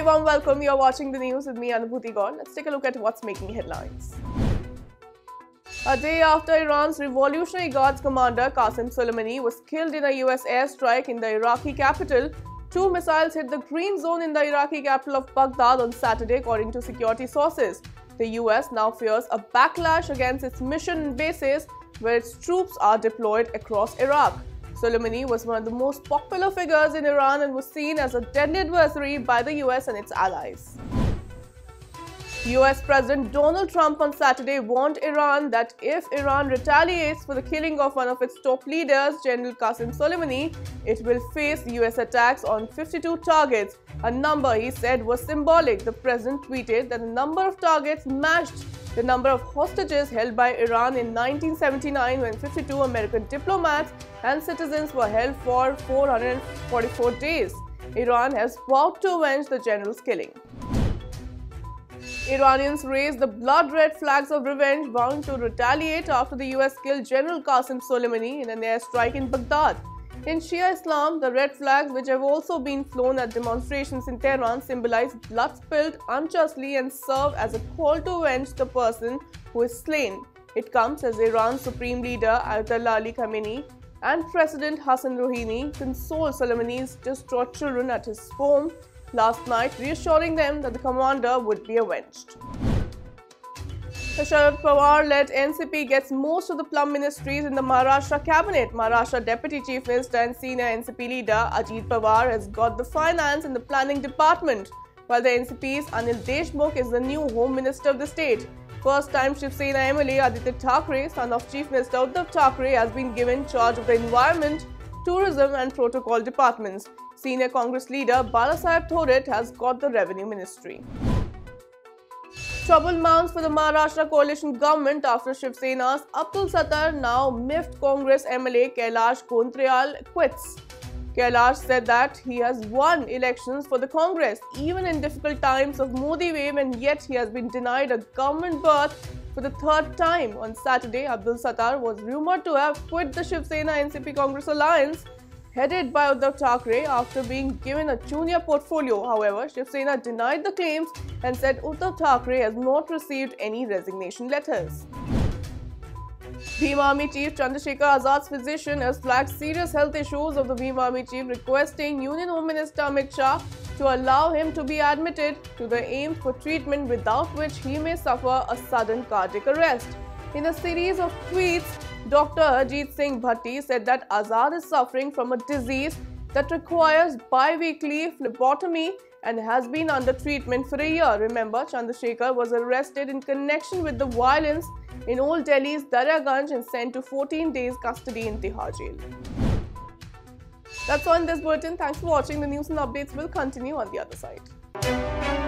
very warm welcome. You're watching the news with me, Anubhuti Gaur. Let's take a look at what's making headlines. A day after Iran's Revolutionary Guards commander Qasem Soleimani was killed in a US airstrike in the Iraqi capital, 2 missiles hit the green zone in the Iraqi capital of Baghdad on Saturday, according to security sources. The US now fears a backlash against its mission bases where its troops are deployed across Iraq. Soleimani was one of the most popular figures in Iran and was seen as a deadly adversary by the US and its allies. US President Donald Trump on Saturday warned Iran that if Iran retaliates for the killing of one of its top leaders, General Qasem Soleimani, it will face US attacks on 52 targets, a number he said was symbolic. The president tweeted that the number of targets matched the number of hostages held by Iran in 1979, when 52 American diplomats and citizens were held for 444 days. Iran has vowed to avenge the general's killing. Iranians raised the blood-red flags of revenge, vowing to retaliate after the US killed General Qasem Soleimani in an airstrike in Baghdad. In Shia Islam, the red flags, which have also been flown at demonstrations in Tehran, symbolize blood spilled unjustly and serve as a call to avenge the person who is slain. It comes as Iran's Supreme Leader Ayatollah Ali Khamenei and President Hassan Rouhani consoled Soleimani's distraught children at his home last night, reassuring them that the commander would be avenged. The Sharad Pawar-led NCP gets most of the plum ministries in the Maharashtra cabinet. Maharashtra Deputy Chief Minister and senior NCP leader Ajit Pawar has got the finance and the planning department, while the NCP's Anil Deshmukh is the new Home Minister of the state. First-time Shiv Sena MLA Aditya Thackeray, son of Chief Minister Uddhav Thackeray, has been given charge of the environment, tourism and protocol departments. Senior Congress leader Balasaheb Thorat has got the revenue ministry. Trouble mounts for the Maharashtra coalition government after Shiv Sena's Abdul Sattar, now MIFT Congress MLA Kailash Gontriyal quits. Kailash said that he has won elections for the Congress, even in difficult times of Modi wave, and yet he has been denied a government berth for the third time. On Saturday, Abdul Sattar was rumoured to have quit the Shiv Sena NCP Congress alliance headed by Uddhav Thackeray after being given a junior portfolio. However, Shiv Sena denied the claims and said Uddhav Thackeray has not received any resignation letters. Bhim Army Chief Chandrasekhar Azad's physician has flagged serious health issues of the Bhim Army Chief, requesting Union Home Minister Amit Shah to allow him to be admitted to the AIIMS for treatment, without which he may suffer a sudden cardiac arrest. In a series of tweets, Dr. Ajit Singh Bhatti said that Azad is suffering from a disease that requires bi-weekly phlebotomy and has been under treatment for a year. Remember, Chandrasekhar was arrested in connection with the violence in Old Delhi's Daryaganj and sent to 14 days custody in Tihar jail. That's all in this bulletin. Thanks for watching. The news and updates will continue on the other side.